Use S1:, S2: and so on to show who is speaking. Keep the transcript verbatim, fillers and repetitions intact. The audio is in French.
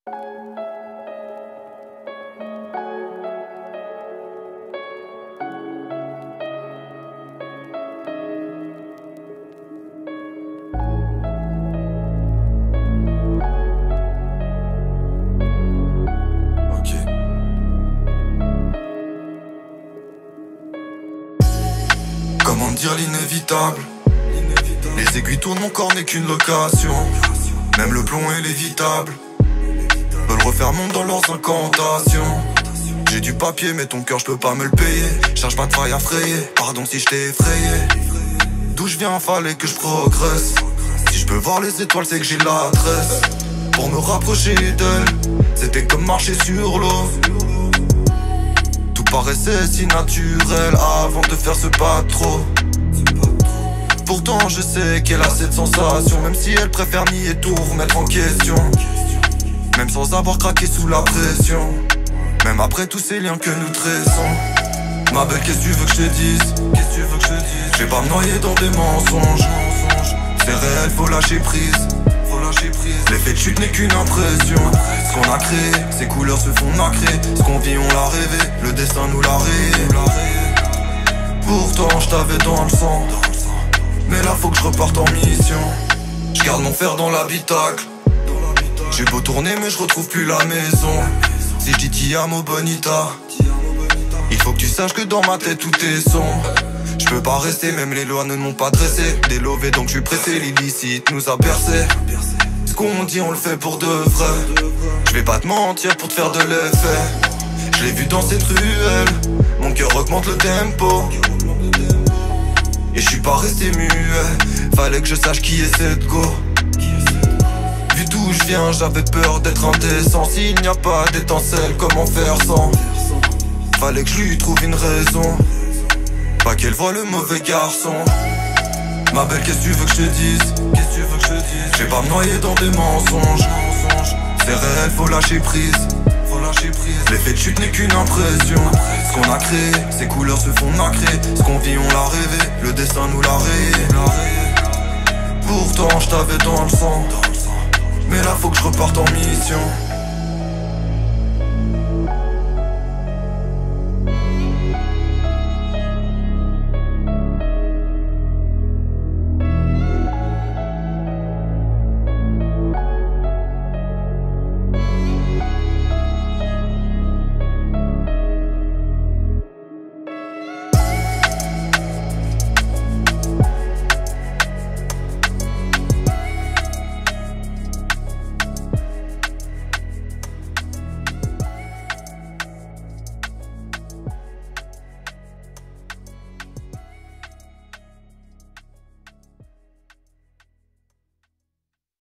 S1: Comment dire l'inévitable? Les aiguilles tournent, mon corps n'est qu'une location. Même le plomb est lévitable. Veulent refaire monde dans leurs incantations. J'ai du papier mais ton cœur je peux pas me le payer. Cherche pas de faille à frayer, pardon si je t'ai effrayé. D'où je viens fallait que je progresse. Si je peux voir les étoiles c'est que j'ai l'adresse. Pour me rapprocher d'elle, c'était comme marcher sur l'eau. Tout paraissait si naturel avant de faire ce pas trop. Pourtant je sais qu'elle a cette sensation, même si elle préfère nier tout, remettre en question. Même sans avoir craqué sous la pression. Même après tous ces liens que nous tressons. Ma belle, qu'est-ce que tu veux que je te dise? Qu'est-ce que tu veux que je te dise? Je vais pas me noyer dans des mensonges. C'est réel, faut lâcher prise. Faut lâcher prise. L'effet de chute n'est qu'une impression. Ce qu'on a créé, ces couleurs se font nacrer. Ce qu'on vit on l'a rêvé, le destin nous l'a rayé. Pourtant je t'avais dans le sang. Mais là faut que je reparte en mission. Je garde mon fer dans l'habitacle. J'ai beau tourner mais je retrouve plus la maison. Si je dis ti amo bonita, il faut que tu saches que dans ma tête tout est sombre. Je peux pas rester, même les lois ne m'ont pas dressé. Des lovés donc je suis pressé, l'illicite nous a bercé. Ce qu'on dit on le fait pour de vrai. Je vais pas te mentir pour te faire de l'effet. Je l'ai vu dans cette ruelle, mon cœur augmente le tempo. Et je suis pas resté muet, fallait que je sache qui est cette go. Vu d'où je viens, j'avais peur d'être indécent. S'il n'y a pas d'étincelle, comment faire sans? Fallait que je lui trouve une raison. Pas qu'elle voit le mauvais garçon. Ma belle, qu'est-ce que tu veux que je te dise? Qu'est-ce que tu veux que je te dise? Je vais pas me noyer dans des mensonges. C'est réel, faut lâcher prise. L'effet de chute n'est qu'une impression. Ce qu'on a créé, ces couleurs se font nacrer. Ce qu'on vit on l'a rêvé, le destin nous l'a rayé. Pourtant je t'avais dans le sang. Mais là faut que je reparte en mission.